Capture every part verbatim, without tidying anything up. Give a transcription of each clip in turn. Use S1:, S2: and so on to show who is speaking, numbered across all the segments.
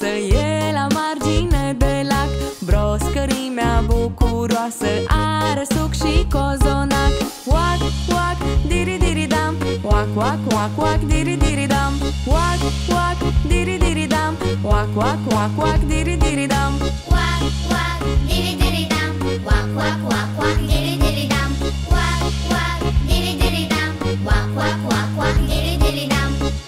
S1: frumoasă e la margine de lac. Broscărimea bucuroasă are suc și cozonac. Oac, oac, diri-diri-dam, oac, oac, oac, oac, diri-diri-dam. Oac, oac, diri-diri-dam, oac, oac, oac, oac, diri-diri-dam.
S2: Oac, oac, diri-diri-dam, oac, oac, oac, oac, diri-diri-dam. Oac, oac, diri-diri-dam, oac, oac, oac, oac, diri-diri-dam.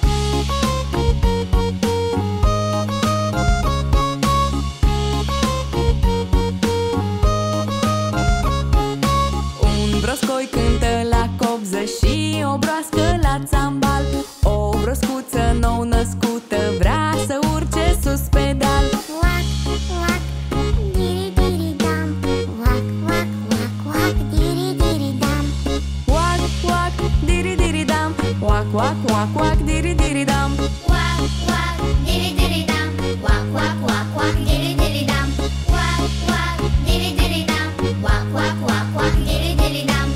S1: Un broscoi cântă la copză și o broască la țambal. O broscuță nou-născută vrea să urce sus pe deal.
S2: Oac, oac, diri-diri-dam, oac, oac, oac, oac, diri-diri-dam.
S1: Oac, oac, diri-diri-dam, oac, oac, oac, oac, diri-diri-dam.
S2: Oac, oac, diri-diri-dam, oac, oac, oac, oac, diri-diri-dam. Oac, oac, diri-diri-dam, oac, oac, oac, oac, diri-diri-dam.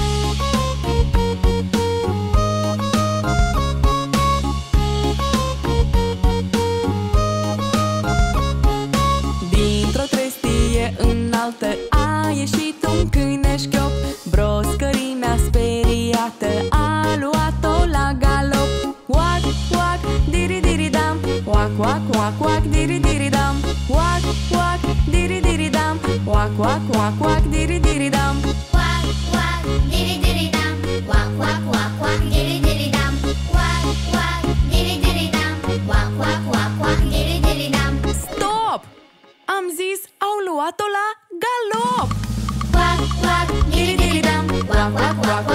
S1: Dintr-o trestie înaltă a ieșit un câine șchiop. Broscărimea speriată a luat-o la galop. Oac, oac, diri-diri-dam, oac, oac, oac, oac, diri-diri-dam. Oac, oac, diri-diri-dam, oac, oac, oac, oac, diri-diri-dam.
S2: Oac, oac, diri-diri-dam, oac, oac, oac, oac, diri-diri-dam. Oac, oac, diri-diri-dam, oac, oac, oac, oac, diri-diri-dam.
S1: Stop! Am zis, au luat-o la galop!
S2: Oac, oac, diri-diri-dam, oac, oac, oac,